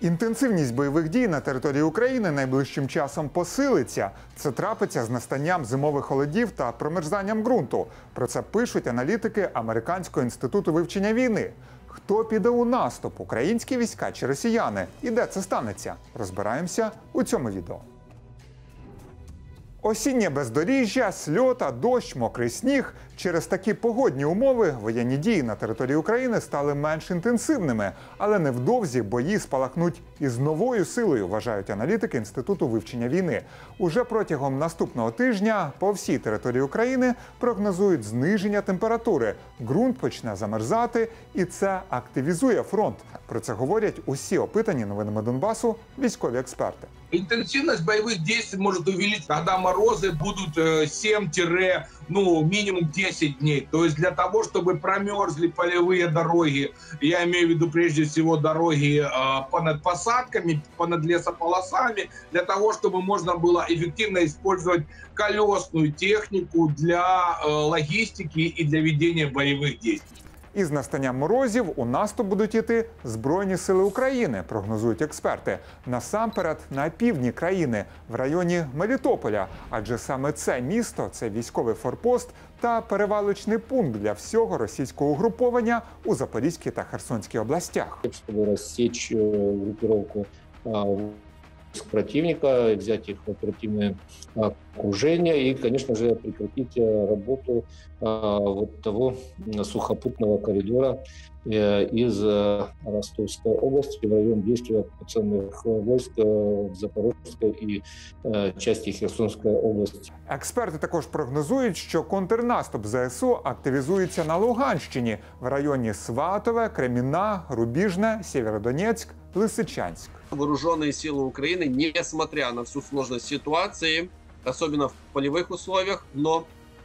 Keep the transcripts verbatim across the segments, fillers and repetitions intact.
Інтенсивність бойових дій на території України найближчим часом посилиться. Це трапиться з настанням зимових холодів та промерзанням ґрунту. Про це пишуть аналітики Американського інституту вивчення війни. Хто піде у наступ – українські війська чи росіяни? І де це станеться? Розбираємося у цьому відео. Осіннє бездоріжжя, сльота, дощ, мокрий сніг. Через такі погодні умови воєнні дії на території України стали менш інтенсивними. Але невдовзі бої спалахнуть із новою силою, вважають аналітики Інституту вивчення війни. Уже протягом наступного тижня по всій території України прогнозують зниження температури. Ґрунт почне замерзати, і це активізує фронт. Про це говорять усі опитані новинами Донбасу військові експерти. Интенсивность боевых действий может увеличиться, когда морозы будут семь, ну, минимум десять дней. То есть для того, чтобы промерзли полевые дороги, я имею в виду прежде всего дороги э, понад посадками, понад лесополосами, для того, чтобы можно было эффективно использовать колесную технику для э, логистики и для ведения боевых действий. Із настанням морозів у наступ будуть йти Збройні сили України, прогнозують експерти. Насамперед на півдні країни, в районі Мелітополя. Адже саме це місто – це військовий форпост та перевалочний пункт для всього російського угруповання у Запорізькій та Херсонській областях. Щоб розсіч групіровку противника, взять их в оперативное окружение и, конечно же, прекратить работу вот того сухопутного коридора из Ростовской области в район действия оккупационных войск в Запорожской и части Херсонской области. Експерти також прогнозують, що контрнаступ ЗСУ активізується на Луганщині в районі Сватове, Кремінна, Рубіжне, Сєвєродонецьк, Лисичанськ. Вооруженные силы Украины, несмотря на всю сложность ситуации, особенно в полевых условиях, но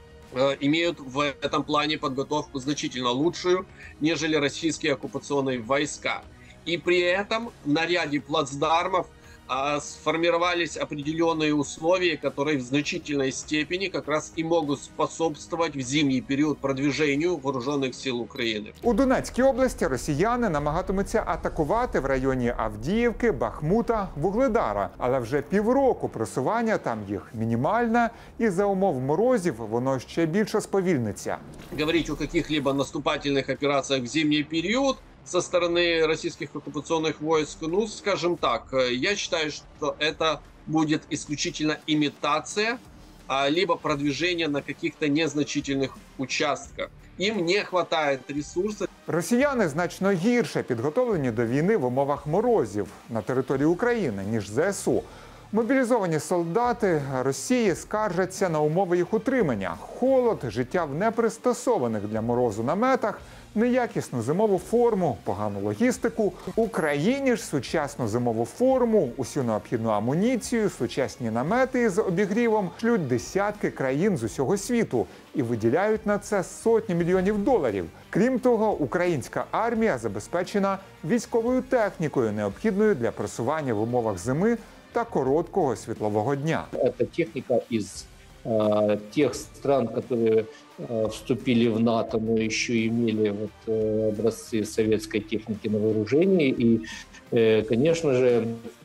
э, имеют в этом плане подготовку значительно лучшую, нежели российские оккупационные войска. И при этом на ряде плацдармов э, сформировались определенные условия, которые в значительной степени как раз и могут способствовать в зимний период продвижению вооруженных сил України. У Донецькій області росіяни намагатимуться атакувати в районі Авдіївки, Бахмута, Вугледара. Але вже півроку просування там їх мінімальне, і за умов морозів воно ще більше сповільниться. Говорить о каких-либо наступательных операциях в зимний период со стороны российских оккупационных войск, ну, скажем так, я считаю, что это будет исключительно имитация, либо продвижение на каких-то незначительных участках. Им не хватает ресурсов. Росіяни значно гірше підготовлені до війни в умовах морозів на території України, ніж ЗСУ. Мобілізовані солдати Росії скаржаться на умови їх утримання. Холод, життя в непристосованих для морозу наметах, неякісну зимову форму, погану логістику. Україні ж сучасну зимову форму, усю необхідну амуніцію, сучасні намети з обігрівом шлють десятки країн з усього світу і виділяють на це сотні мільйонів доларів. Крім того, українська армія забезпечена військовою технікою, необхідною для просування в умовах зими та короткого світлового дня. Це техніка із э, тех стран, которые э, вступили в НАТО, но еще имели вот, э, образцы советской техники на вооружении. И, э, конечно же,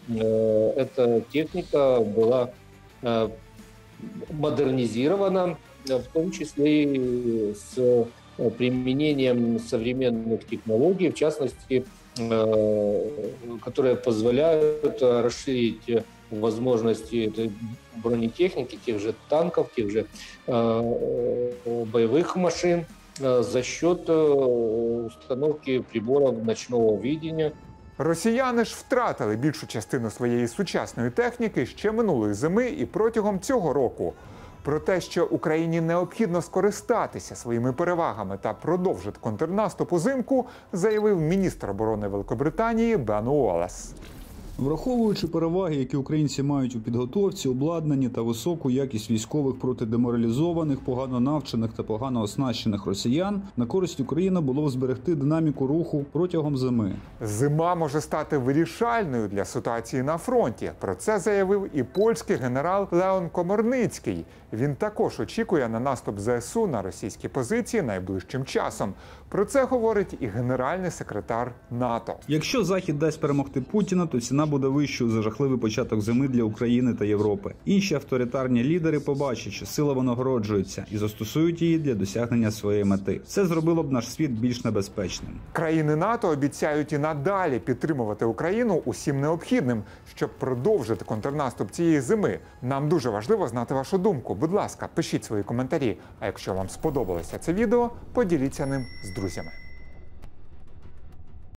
э, эта техника была э, модернизирована, в том числе и с применением современных технологий, в частности, которые позволяют расширить возможности этой бронетехники, тех же танков, тех же боевых машин за счет установки приборов ночного видения. Росіяни ж втратили більшу частину своєї сучасної техніки ще минулої зими і протягом цього року. Про те, що Україні необхідно скористатися своїми перевагами та продовжити контрнаступ узимку, заявив міністр оборони Великобританії Бен Уоллес. Враховуючи переваги, які українці мають у підготовці, обладнанні та високу якість військових проти деморалізованих, погано навчених та погано оснащених росіян, на користь України було б зберегти динаміку руху протягом зими. Зима може стати вирішальною для ситуації на фронті. Про це заявив і польський генерал Леон Коморницький. Він також очікує на наступ ЗСУ на російські позиції найближчим часом. Про це говорить і генеральний секретар НАТО. Якщо Захід дасть перемогти Путіна, то ціна буде вищою за жахливий початок зими для України та Європи. Інші авторитарні лідери побачать, що сила винагороджується, і застосують її для досягнення своєї мети. Це зробило б наш світ більш небезпечним. Країни НАТО обіцяють і надалі підтримувати Україну усім необхідним, щоб продовжити контрнаступ цієї зими. Нам дуже важливо знати вашу думку. Будь ласка, пишіть свої коментарі. А якщо вам сподобалося це відео, поділіться ним з друзями.